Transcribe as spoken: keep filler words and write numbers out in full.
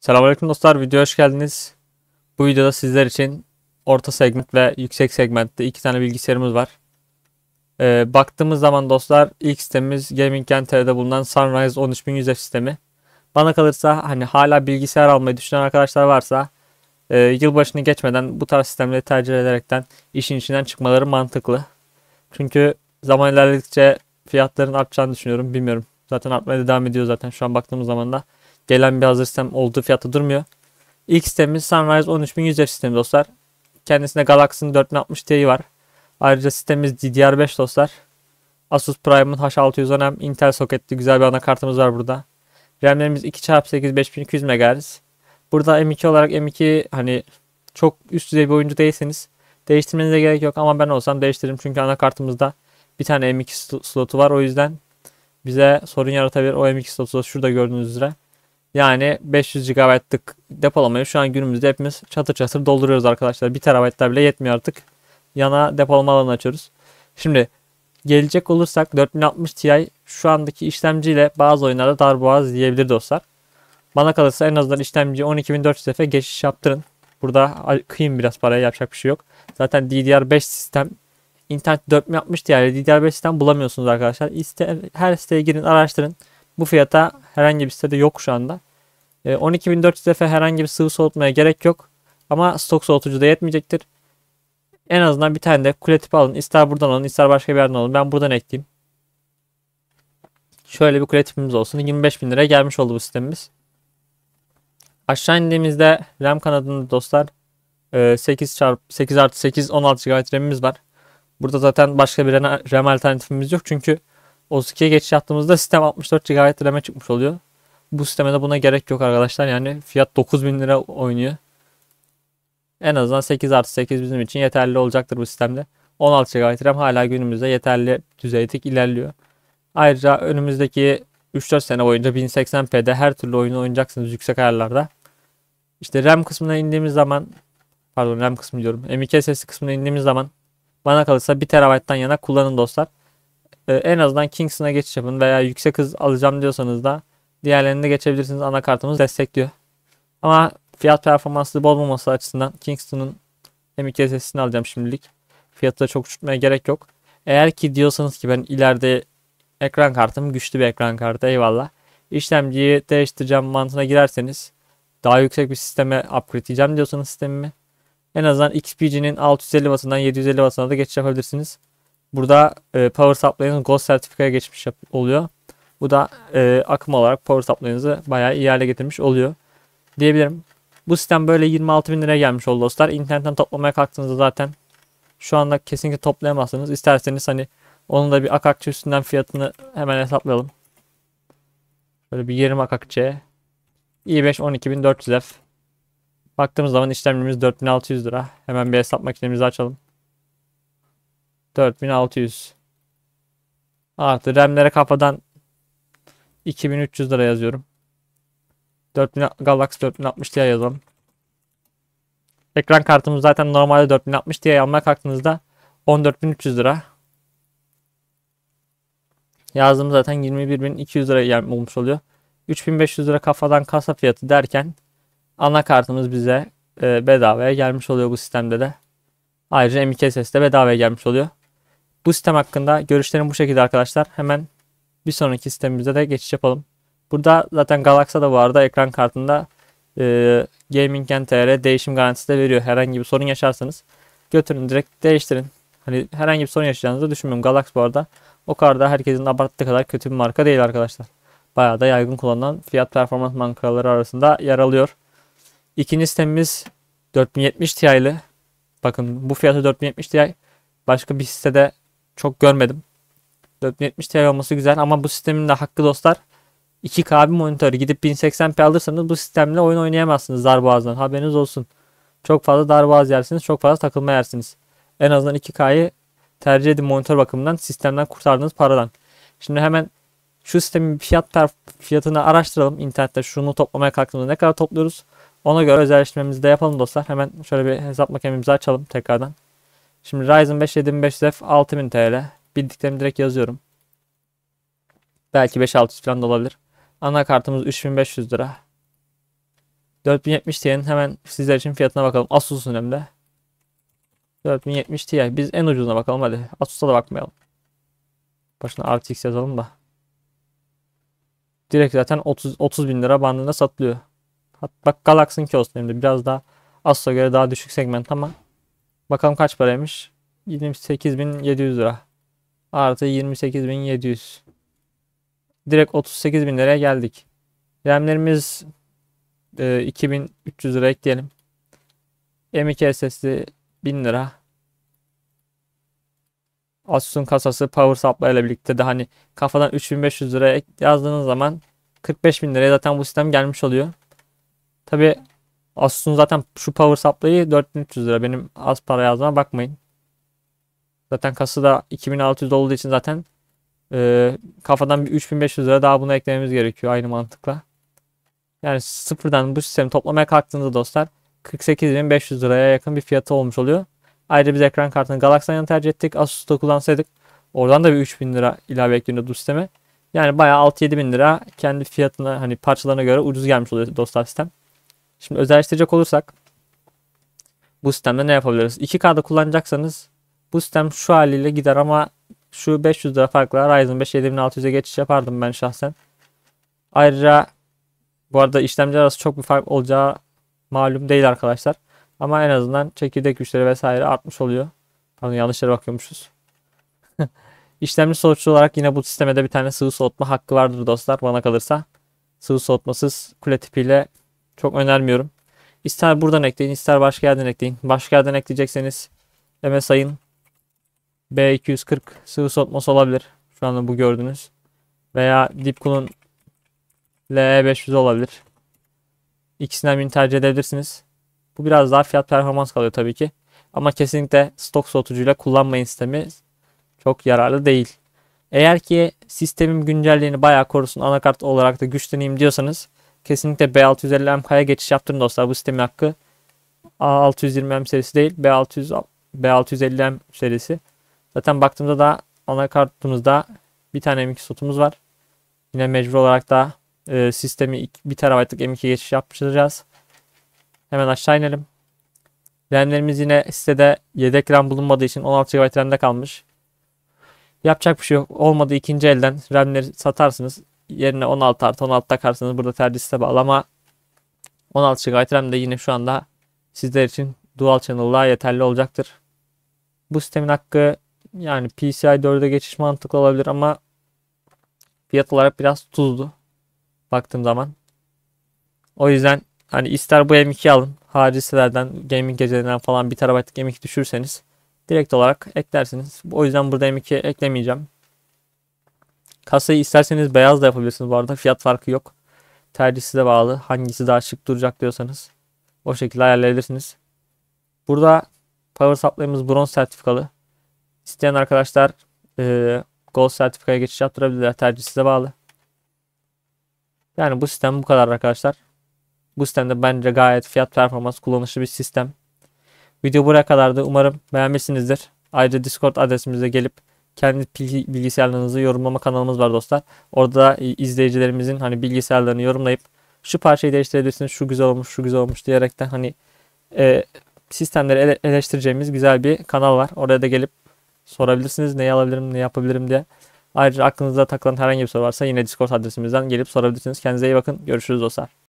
Selamünaleyküm dostlar, videoya hoş geldiniz. Bu videoda sizler için orta segment ve yüksek segmentte iki tane bilgisayarımız var. Ee, baktığımız zaman dostlar, ilk sistemimiz Gaming N T R'de bulunan Sunrise on üç bin yüz F sistemi. Bana kalırsa hani hala bilgisayar almayı düşünen arkadaşlar varsa e, yılbaşını geçmeden bu tarz sistemleri tercih ederekten işin içinden çıkmaları mantıklı. Çünkü zaman ilerledikçe fiyatların artacağını düşünüyorum. Bilmiyorum. Zaten artmaya devam ediyor zaten. Şu an baktığımız zaman da gelen bir hazır sistem olduğu fiyatta durmuyor. İlk sistemimiz Sunrise on üç bin yüz F sistemi dostlar. Kendisinde Galaxy'nin dört bin altmış Ti var. Ayrıca sistemimiz D D R beş dostlar. Asus Prime'ın H altı yüz on M Intel soketli güzel bir anakartımız var burada. RAM'lerimiz iki çarpı sekiz beş bin iki yüz MHz. Burada M iki olarak M iki hani çok üst düzey bir oyuncu değilseniz değiştirmenize gerek yok ama ben olsam değiştiririm çünkü anakartımızda bir tane M iki slotu var, o yüzden bize sorun yaratabilir. O M iki slotu şurada gördüğünüz üzere. Yani beş yüz gigabaytlık depolamayı şu an günümüzde hepimiz çatır çatır dolduruyoruz arkadaşlar. bir terabaytlar bile yetmiyor artık. Yana depolama alanı açıyoruz. Şimdi gelecek olursak dört bin altmış Ti şu andaki işlemciyle bazı oyunlarda darboğaz diyebilir dostlar. Bana kalırsa en azından işlemci on iki bin dört yüz F'e geçiş yaptırın. Burada kıyın biraz paraya, yapacak bir şey yok. Zaten D D R beş sistem, internet dört bin altmış Ti ile D D R beş sistem bulamıyorsunuz arkadaşlar. İste, her siteye girin, araştırın. Bu fiyata herhangi bir sitede yok şu anda. on iki bin dört yüz F herhangi bir sıvı soğutmaya gerek yok. Ama stok soğutucu da yetmeyecektir. En azından bir tane de kule tipi alın. İster buradan alın, ister başka bir yerden alın. Ben buradan ekleyeyim. Şöyle bir kule tipimiz olsun. yirmi beş bin liraya gelmiş oldu bu sistemimiz. Aşağı indiğimizde RAM kanadında dostlar sekiz çarpı sekiz artı sekiz on altı gigabayt RAM'imiz var. Burada zaten başka bir RAM alternatifimiz yok. Çünkü otuz ikiye geçiş yaptığımızda sistem altmış dört gigabayt RAM'e çıkmış oluyor. Bu sisteme de buna gerek yok arkadaşlar. Yani fiyat dokuz bin lira oynuyor. En azından sekiz artı sekiz bizim için yeterli olacaktır bu sistemde. on altı gigabayt RAM hala günümüzde yeterli düzeyde ilerliyor. Ayrıca önümüzdeki üç dört sene boyunca bin seksen p'de her türlü oyunu oynayacaksınız yüksek ayarlarda. İşte RAM kısmına indiğimiz zaman, pardon RAM kısmı diyorum, M iki S S D kısmına indiğimiz zaman bana kalırsa bir terabayttan yana kullanın dostlar. Ee, en azından Kingston'a geçiş yapın veya yüksek hız alacağım diyorsanız da diğerlerine geçebilirsiniz. Anakartımız destekliyor. Ama fiyat performanslı bozmaması açısından Kingston'un M iki S S D'ini alacağım şimdilik. Fiyatı da çok uçurtmaya gerek yok. Eğer ki diyorsanız ki ben ileride ekran kartım güçlü bir ekran kartı, eyvallah, İşlemciyi değiştireceğim mantığına girerseniz, daha yüksek bir sisteme upgrade edeceğim diyorsanız sistemimi, en azından X P G'nin altı yüz elli wattından yedi yüz elli wattına da geçiş yapabilirsiniz. Burada e, power supply'ınız Gold sertifikaya geçmiş oluyor. Bu da e, akım olarak power supply'ınızı bayağı iyi hale getirmiş oluyor diyebilirim. Bu sistem böyle yirmi altı bin liraya gelmiş oldu dostlar. İnternetten toplamaya kalktığınızda zaten şu anda kesinlikle toplayamazsınız. İsterseniz hani onun da bir akakçı üstünden fiyatını hemen hesaplayalım. Böyle bir yirmi akakçı i beş on iki bin dört yüz F. Baktığımız zaman işlemcimiz dört bin altı yüz lira. Hemen bir hesap makinemizi açalım. dört bin altı yüz artı RAM'lere kafadan iki bin üç yüz lira yazıyorum. dört bin Galaxy dört bin altmış Ti yazalım. Ekran kartımız zaten normalde dört bin altmış Ti almaya kalktığınızda on dört bin üç yüz lira. Yazdığım zaten yirmi bir bin iki yüz lira olmuş oluyor. üç bin beş yüz lira kafadan kasa fiyatı derken anakartımız bize e, bedavaya gelmiş oluyor bu sistemde de. Ayrıca M iki S S D bedavaya gelmiş oluyor. Bu sistem hakkında görüşlerim bu şekilde arkadaşlar. Hemen bir sonraki sistemimize de geçiş yapalım. Burada zaten Galaxy'da bu arada ekran kartında e, Gaming N T R değişim garantisi de veriyor. Herhangi bir sorun yaşarsanız götürün, direkt değiştirin. Hani herhangi bir sorun yaşayacağınızı düşünmüyorum. Galaxy bu arada o kadar da herkesin abarttığı kadar kötü bir marka değil arkadaşlar. Bayağı da yaygın kullanılan fiyat performans markaları arasında yer alıyor. İkinci sistemimiz dört bin yetmiş Ti'li. Bakın bu fiyatı dört bin yetmiş Ti başka bir sitede çok görmedim. dört bin yetmiş Ti olması güzel ama bu sistemin de hakkı dostlar, iki K bir monitörü gidip bin seksen p alırsanız bu sistemle oyun oynayamazsınız darboğazdan. Haberiniz olsun. Çok fazla darboğaz yersiniz, çok fazla takılma yersiniz. En azından iki K'yı tercih edin monitör bakımından, sistemden kurtardığınız paradan. Şimdi hemen şu sistemin fiyat fiyatını araştıralım. İnternette şunu toplamaya kalktığımızda ne kadar topluyoruz? Ona göre özelleştirmemizi de yapalım dostlar. Hemen şöyle bir hesap makinemizi açalım tekrardan. Şimdi Ryzen beş yedi bin beş yüz F altı bin T L. Bildiklerimi direkt yazıyorum. Belki beş altı yüz falan da olabilir. Anakartımız üç bin beş yüz lira. dört bin yetmiş Ti'nin hemen sizler için fiyatına bakalım. Asus'un hem de. dört bin yetmiş Ti. Biz en ucuzuna bakalım hadi. Asus'a da bakmayalım. Başına R T X yazalım da. Direkt zaten otuz otuz bin lira bandında satılıyor. Hatta bak Galaxy'nki olsun hem de biraz daha Asus'a göre daha düşük segment ama bakalım kaç paraymış? yirmi sekiz bin yedi yüz lira. Artı yirmi sekiz bin yedi yüz. Direkt otuz sekiz bin liraya geldik. RAM'lerimiz e, iki bin üç yüz lira ekleyelim. M iki S S D bin lira. Asus'un kasası Power Supply ile birlikte de hani kafadan üç bin beş yüz liraya yazdığınız zaman kırk beş bin liraya zaten bu sistem gelmiş oluyor. Tabi Asus'un zaten şu Power Supply'ı dört bin üç yüz lira. Benim az para yazdığıma bakmayın. Zaten kası da iki bin altı yüz olduğu için zaten e, kafadan bir üç bin beş yüz lira daha buna eklememiz gerekiyor aynı mantıkla. Yani sıfırdan bu sistemi toplamaya kalktığınızda dostlar kırk sekiz bin beş yüz liraya yakın bir fiyatı olmuş oluyor. Ayrıca biz ekran kartını Galaxy'den tercih ettik. Asus'ta kullansaydık oradan da bir üç bin lira ilave ekleniyordu bu sisteme. Yani bayağı altı yedi bin lira kendi fiyatına hani parçalarına göre ucuz gelmiş oluyor dostlar sistem. Şimdi özelleştirecek olursak bu sistemde ne yapabiliriz? iki K'da kullanacaksanız bu sistem şu haliyle gider ama şu beş yüz lira farkla Ryzen beş yedi bin altı yüze geçiş yapardım ben şahsen. Ayrıca bu arada işlemci arası çok bir fark olacağı malum değil arkadaşlar. Ama en azından çekirdek güçleri vesaire artmış oluyor. Pardon yanlış yere bakıyormuşuz. İşlemci sonuçlu olarak yine bu sisteme de bir tane sıvı soğutma hakkı vardır dostlar bana kalırsa. Sıvı soğutmasız kule tipiyle çok önermiyorum. İster buradan ekleyin ister başka yerden ekleyin. Başka yerden ekleyecekseniz M S I'ın B iki yüz kırk sıvı soğutması olabilir. Şu anda bu gördüğünüz. Veya Deepcool'un L E beş yüz olabilir. İkisinden birini tercih edebilirsiniz. Bu biraz daha fiyat performans kalıyor tabii ki. Ama kesinlikle stok soğutucuyla kullanmayın sistemi. Çok yararlı değil. Eğer ki sistemim güncelliğini bayağı korusun anakart olarak da güçleneyim diyorsanız kesinlikle B altı yüz elli M K'ya geçiş yaptırın dostlar. Bu sistemin hakkı A altı yüz yirmi M serisi değil B altı yüz B altı yüz elli M serisi. Zaten baktığımda da anakartımızda bir tane M iki slotumuz var. Yine mecbur olarak da e, sistemi bir terabaytlık M ikiye geçiş yaptıracağız. Hemen aşağı inelim. RAM'lerimiz yine sitede yedek RAM bulunmadığı için on altı gigabayt RAM'de kalmış. Yapacak bir şey yok. Olmadı ikinci elden RAM'leri satarsınız. Yerine on altı artı on altı takarsınız. Burada tercih size bağlı ama on altı gigabayt RAM de yine şu anda sizler için dual channel'la yeterli olacaktır. Bu sistemin hakkı yani P C I dörde geçiş mantıklı olabilir ama fiyat olarak biraz tuzlu baktığım zaman. O yüzden hani ister bu M iki alın. Harici sitelerden gaming gecelerinden falan bir terabaytlık M iki düşürseniz direkt olarak eklersiniz. O yüzden burada M iki eklemeyeceğim. Kasayı isterseniz beyaz da yapabilirsiniz bu arada. Fiyat farkı yok. Tercih size bağlı. Hangisi daha şık duracak diyorsanız o şekilde ayarlayabilirsiniz. Burada power supply'ımız bronz sertifikalı. İsteyen arkadaşlar e, gold sertifikaya geçiş yaptırabilirler. Tercih size bağlı. Yani bu sistem bu kadar arkadaşlar. Bu sistemde bence gayet fiyat performans kullanışlı bir sistem. Video buraya kadardı. Umarım beğenmişsinizdir. Ayrıca Discord adresimize gelip kendi bilgisayarlarınızı yorumlama kanalımız var dostlar. Orada izleyicilerimizin hani bilgisayarlarını yorumlayıp şu parçayı değiştirebilirsiniz, şu güzel olmuş, şu güzel olmuş diyerekten hani e, sistemleri ele eleştireceğimiz güzel bir kanal var. Oraya da gelip sorabilirsiniz neyi alabilirim, ne yapabilirim diye. Ayrıca aklınızda takılan herhangi bir soru varsa yine Discord adresimizden gelip sorabilirsiniz. Kendinize iyi bakın. Görüşürüz dostlar.